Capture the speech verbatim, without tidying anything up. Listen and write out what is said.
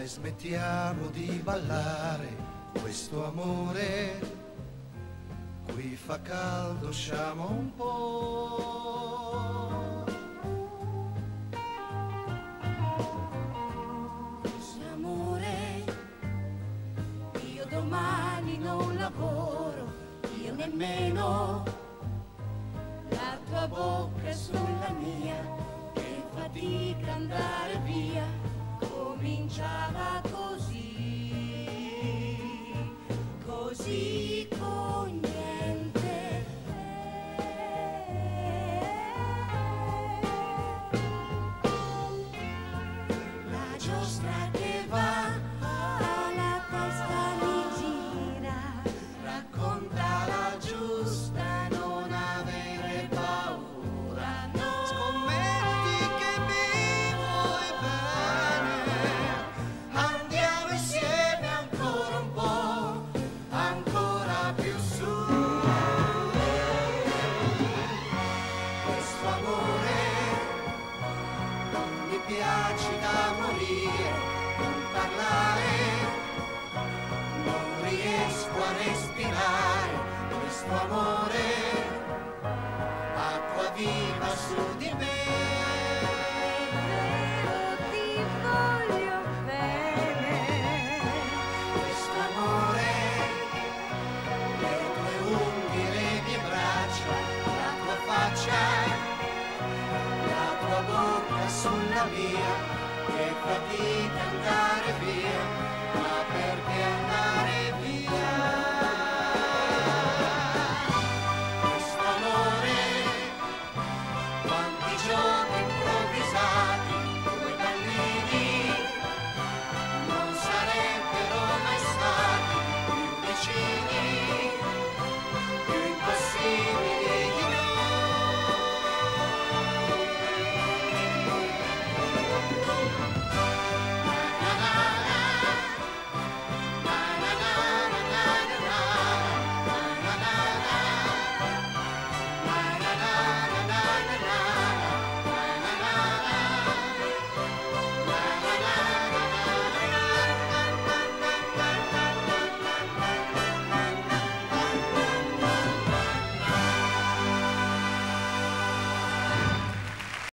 Dai, smettiamo di ballare questo amore, qui fa caldo, usciamo un po'. Questo amore, io domani non lavoro, io nemmeno, la tua bocca sulla mia, che fatica andare via, cominciava così, così con niente. La giostra che va, la testa mi gira, racconta la giusta, non avere paura, no. Scommetti che mi vuoi bene, andiamo insieme ancora un po', ancora più su. Questo amore mi piace da morire, non parlare, non riesco a respirare. Questo amore, acqua viva su di me. Ti voglio bene. Questo amore, le tue unghie, le mie braccia, la tua faccia, la tua bocca sulla mia, che fatica